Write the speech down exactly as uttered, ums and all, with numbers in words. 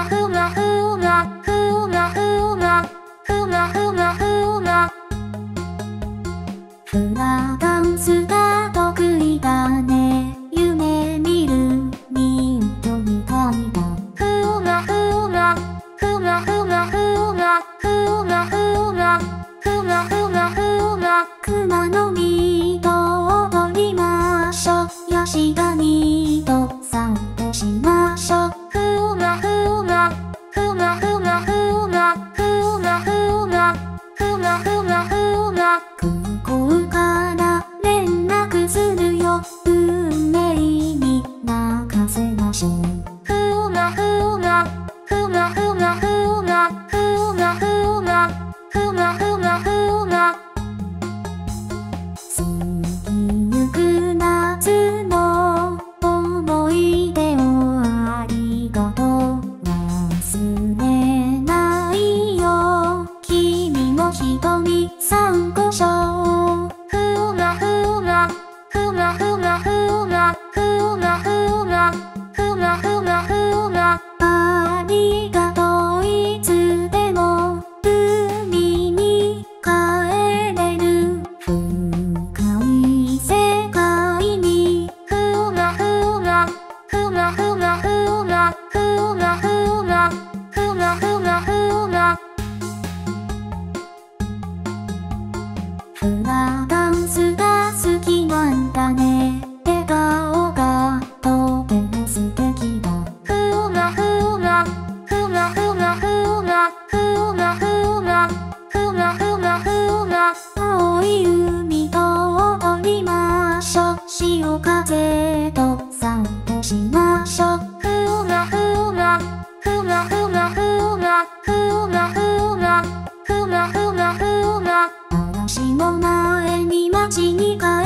なふなふなふなふなふなふなふなフラダンスが得意だね。夢見る人魚みたいだ。ふなふなふなふなふなふなふなふなふなふな熊の実と踊りましょう。ヤシガニと散歩しましょう。ふなふなふなふなふなふなふなふなふなふな空港から連絡するよ。運命に任せましょう。ふなふなふなふなふなふなふなふなふなふな過ぎゆく夏の思い出をありがとう。忘れないよ。君もひとり参考書。ふなふなふなふなふなふなふなふなふなふなありがとう。いつでも海に帰れる深い世界に。ふなふなふなふなふなふなふなふなふなふなフラダンスが好きなんだね。笑顔がとても素敵だ。ふなふなふなふなふなふなふなふなふなふな青い海と踊りましょう。潮風と散歩しましょう。ふなふなふなふなふなふなふなふなふなふな嵐の前に街に帰